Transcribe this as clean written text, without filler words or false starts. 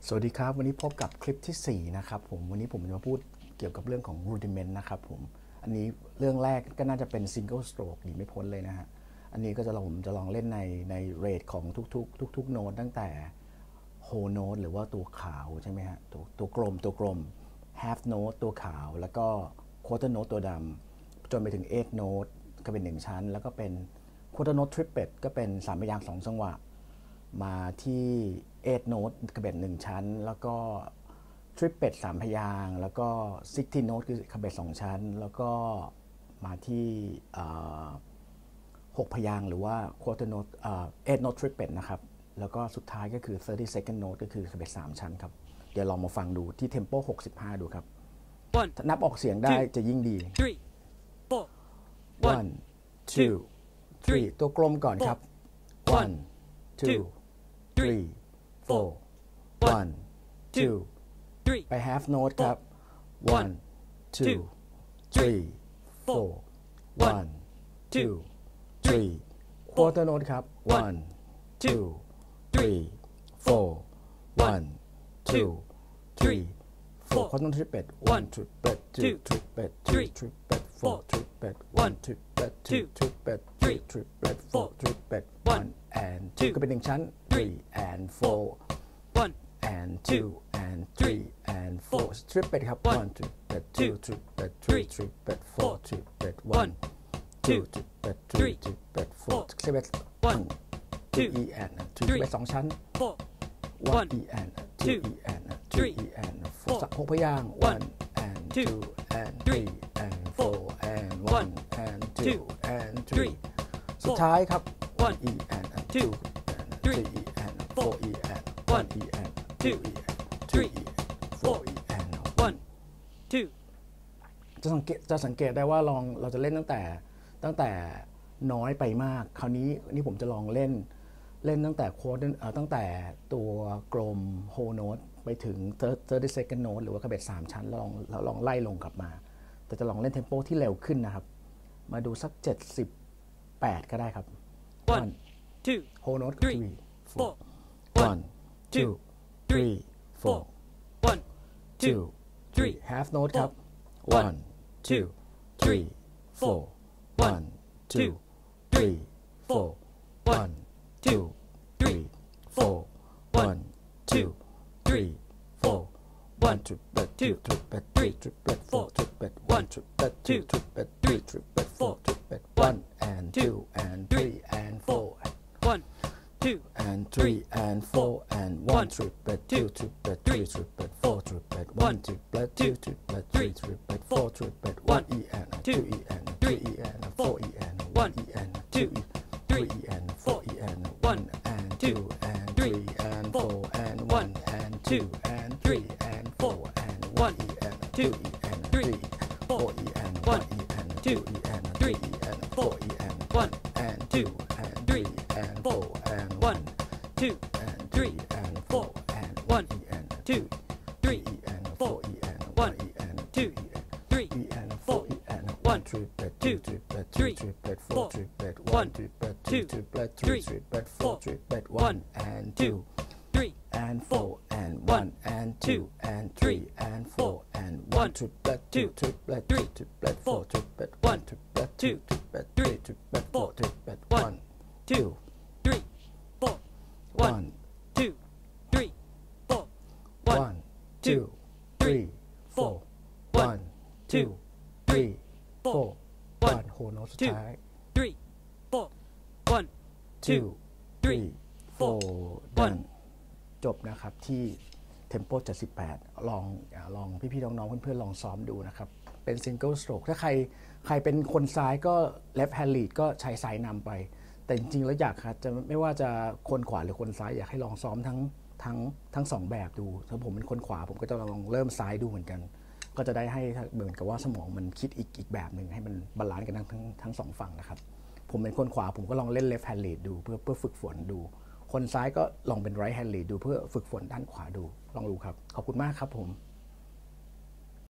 สวัสดีครับวันนี้พบกับคลิปที่4นะครับวันนี้ผมจะมาพูดเกี่ยวกับเรื่องของ rudiment นะครับอันนี้เรื่องแรกก็น่าจะเป็น single stroke หนีไม่พ้นเลยนะฮะอันนี้ก็ผมจะลองเล่นในเรทของทุกโน้ตตั้งแต่ whole note หรือว่าตัวขาวใช่ไหมฮะตัวกลม half note ตัวขาวแล้วก็ quarter note ตัวดำจนไปถึง eighth note ก็เป็น1ชั้นแล้วก็เป็น quarter note triplet ก็เป็น3พยางค์2จังหวะมาที่8 โน้ตกระเบ็ด1ชั้นแล้วก็ทริปเป็ด3พยางค์แล้วก็16 โน้ตคือกระเบ็ด2ชั้นแล้วก็มาที่6พยางค์หรือว่า quarter note 8 โน้ตทริปเป็ดนะครับแล้วก็สุดท้ายก็คือ 32nd note ก็คือกระเบ็ด3ชั้นครับเดี๋ยวลองมาฟังดูที่ tempo 65ดูครับถ้านับออกเสียงได้จะยิ่งดี 1 2 3ตัวกลมก่อนครับ 1 2 3 4 1 2 3ไป half note ครับ 1 2 3 4 1 2 3 quarter note ครับ 1 2 3 4 1 2 3 4 quarter note triplet 1 triplet 2 triplet 3 triplet 4 triplet 1 triplet 2 triplet 3 triplet 4 triplet 1 and 2ก็เป็น1ชั้น3 and 4 and 2 and 3 and 4 triplet ครับ 1 triplet 2 triplet 3 triplet 4 triplet 1 2 triplet 3 triplet 4 triplet 1 2 E and 2 triplet 2ชั้น 1 E and 2 E and 3 E and 4 6พยางค์ 1 and 2 and 3 and 4 and 1 and 2 and 3 สุดท้ายครับ 1 E and 2 and 3 E and 4 E and 1 E and 2 E and 3 E 4 E and 1 2จะสังเกตได้ว่าเราจะเล่นตั้งแต่น้อยไปมากคราวนี้นี่ผมจะลองเล่นตั้งแต่ตั้งแต่ตัวกลม whole note ไปถึง 32nd note หรือว่ากระเบ็ด3ชั้นเราลองไล่ลงกลับมาแต่จะลองเล่นเทมโปที่เร็วขึ้นนะครับมาดูสัก78ก็ได้ครับ 1 2 whole note 3 4 1 2 3 4 1 2 3 half note ครับ 1 2 3 4 1 2 3 4 1 2 3 4 1 2 3 4 1 triplet 2 triplet 3 triplet 4 triplet 1 triplet 2 triplet 3 triplet 4 triplet 1 and 2 and 3 and 4 1 2 and 3 and 4 and 1 triplet 2 triplet 3 triplet 4 triplet 1 triplet 2 triplet 3 triplet 4 triplet 1 E and 2 E and 3 E and 4 E and 1 E and 2 E 3 E and 4 E and 1 and 2 and 3 and 4 and 1 and 2 and 3 and 4 and 1 E and 2 E and 3 4 E and 1 E and 2 E and 3 E and 4 E and 1 and 2 and 3 and 4 and 1 2 and 3 and 4 and 1 E and 2 3 E and 4 E and 1 E and 2 E and 3 E and 4 E and 1 triplet 2 triplet 3 triplet 4 triplet 1 triplet 2 triplet 3 triplet 4 triplet 1 and 2 3 and 4 and 1 and 2 and 3 and 4 and 1 triplet 2 triplet 3 triplet 4 triplet 1 triplet 2 triplet 3 triplet 4 triplet 1 2 3 4 1 2 3 4 1 2 3 4 1 2 3 4 1โหโน้ตสุดท้าย 3 4 1 2 3 4 1จบนะครับที่เทมโป78ลองพี่ๆน้องๆเพื่อนๆลองซ้อมดูนะครับเป็น single stroke ถ้าใครเป็นคนซ้ายก็ left hand lead ก็ใช้ซ้ายนำไปแต่จริงๆแล้วอยากจะไม่ว่าจะคนขวาหรือคนซ้ายอยากให้ลองซ้อมทั้ง2แบบดูถ้าผมเป็นคนขวาผมก็จะลองเริ่มซ้ายดูเหมือนกันก็จะได้ให้เหมือนกับว่าสมองมันคิดอีกแบบหนึ่งให้มันบาลานซ์กันทั้งสองฝั่งนะครับผมเป็นคนขวาผมก็ลองเล่น left hand lead ดูเพื่อฝึกฝนดูคนซ้ายก็ลองเป็น right hand lead ดูเพื่อฝึกฝนด้านขวาดูลองดูครับขอบคุณมากครับผม